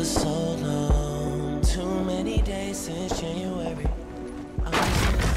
for so long. Too many days since January. I was just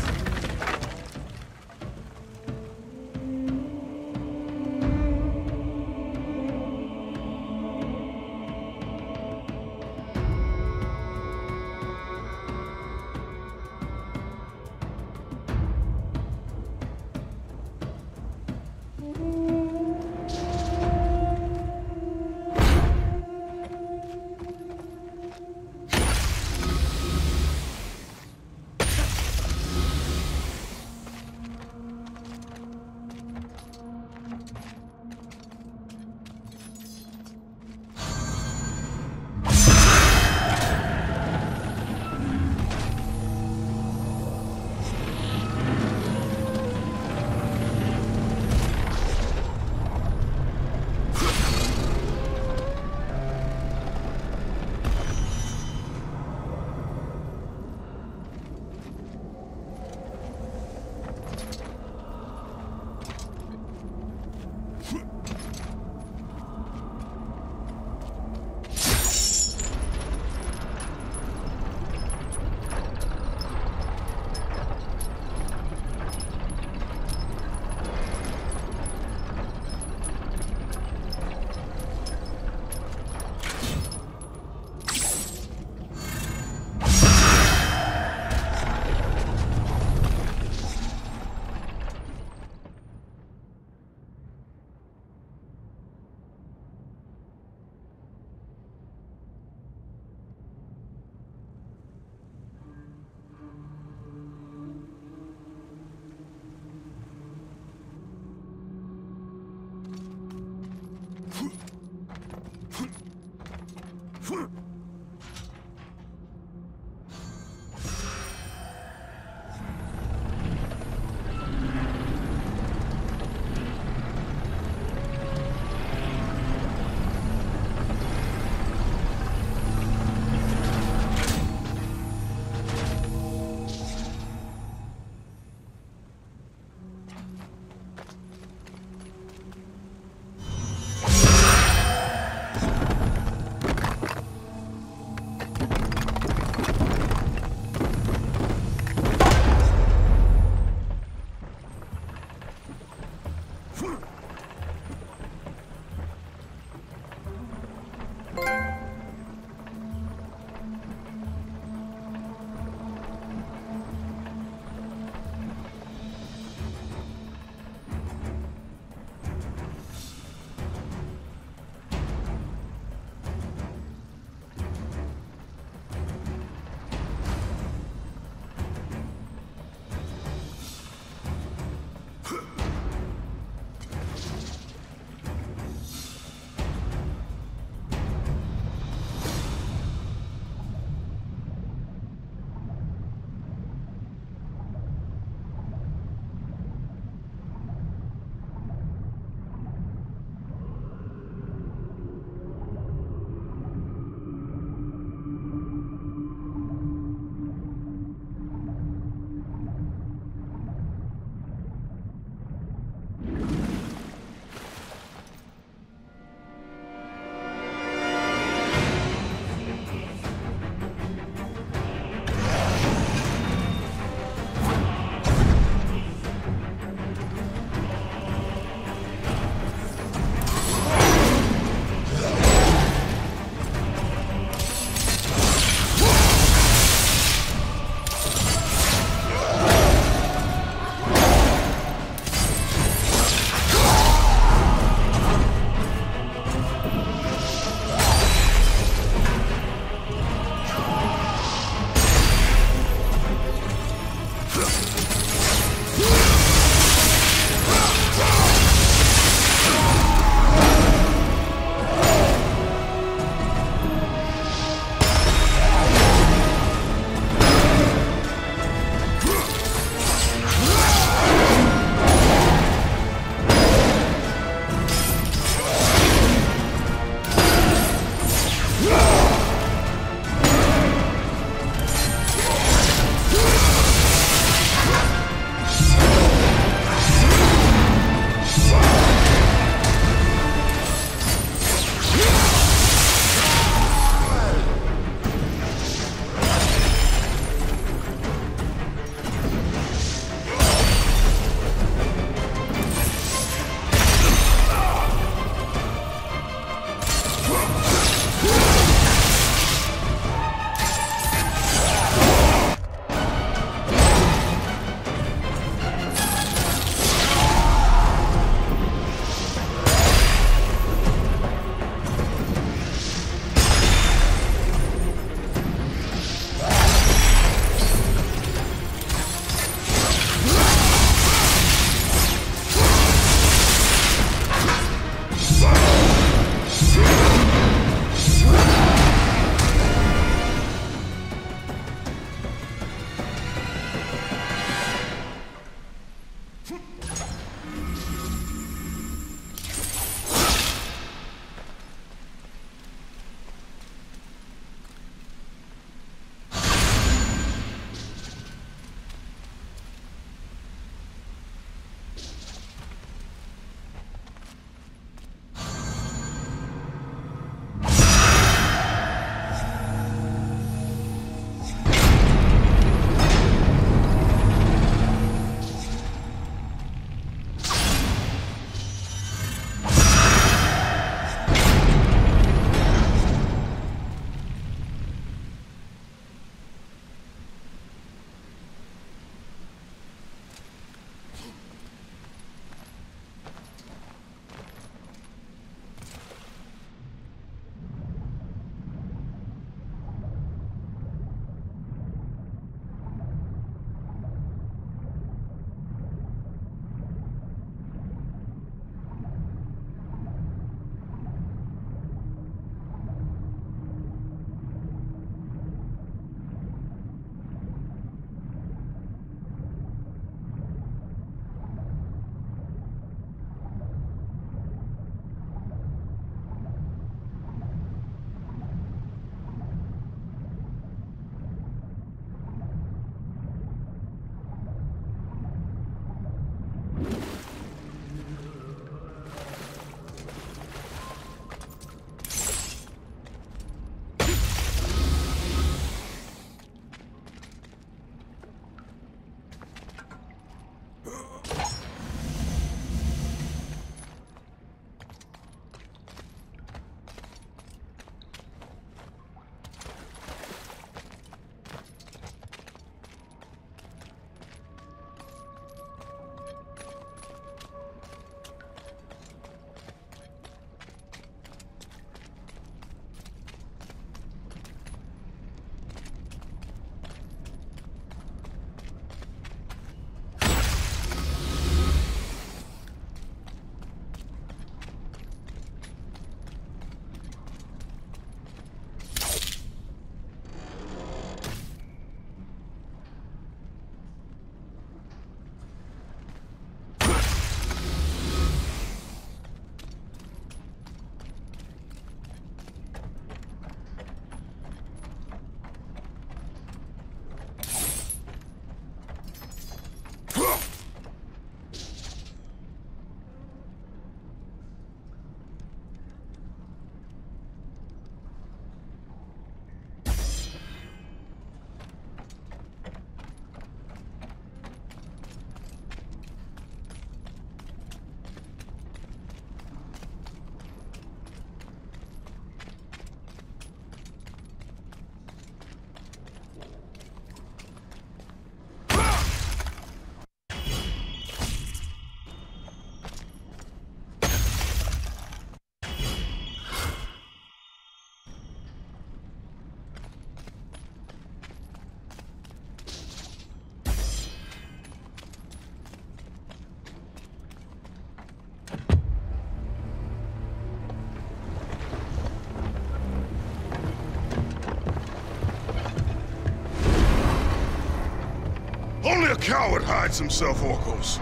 coward hides himself, Orcos.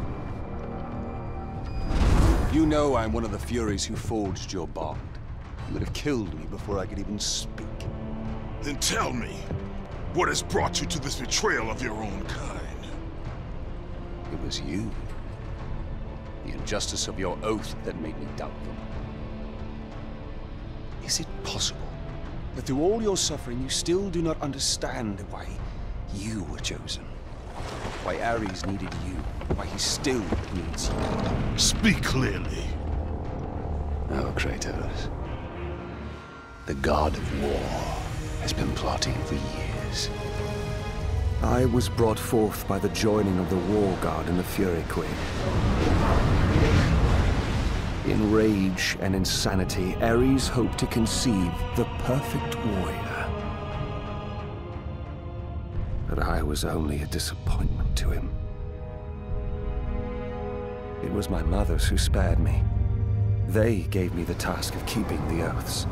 You know I'm one of the Furies who forged your bond. You would have killed me before I could even speak. Then tell me, what has brought you to this betrayal of your own kind? It was you. The injustice of your oath that made me doubt them. Is it possible that through all your suffering you still do not understand why you were chosen? Why Ares needed you? Why he still needs you? Speak clearly. Oh, Kratos. The god of war has been plotting for years. I was brought forth by the joining of the War God and the Fury Queen. In rage and insanity, Ares hoped to conceive the perfect warrior. But I was only a disappointment to him. It was my mothers who spared me. They gave me the task of keeping the oaths.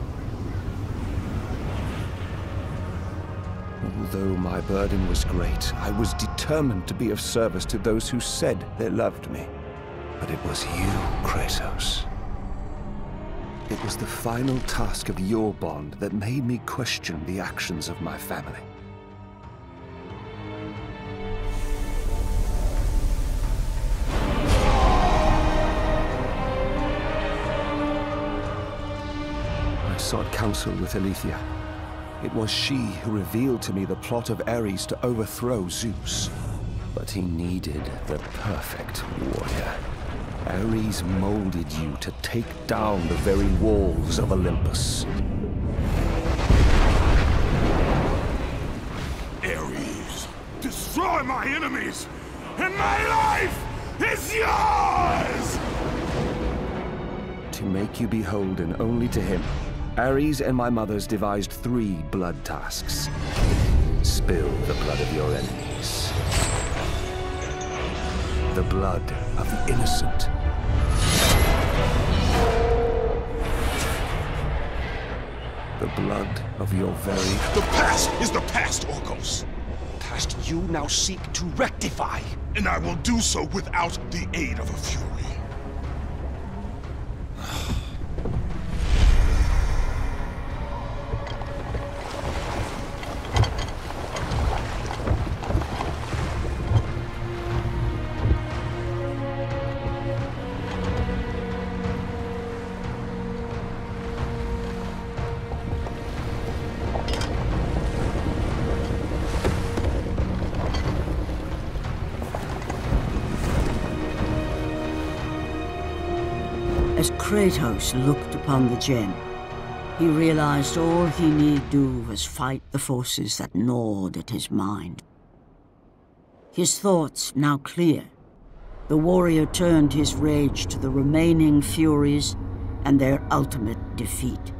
Although my burden was great, I was determined to be of service to those who said they loved me. But it was you, Kratos. It was the final task of your bond that made me question the actions of my family. I sought counsel with Alethea. It was she who revealed to me the plot of Ares to overthrow Zeus. But he needed the perfect warrior. Ares molded you to take down the very walls of Olympus. Ares, destroy my enemies, and my life is yours! To make you beholden only to him, Ares and my mothers devised 3 blood tasks. Spill the blood of your enemies. The blood of the innocent. The blood of your very... The past is the past, Orcos. past you now seek to rectify. And I will do so without the aid of a Fury. As Kratos looked upon the gem, he realized all he need do was fight the forces that gnawed at his mind. His thoughts now clear, the warrior turned his rage to the remaining Furies and their ultimate defeat.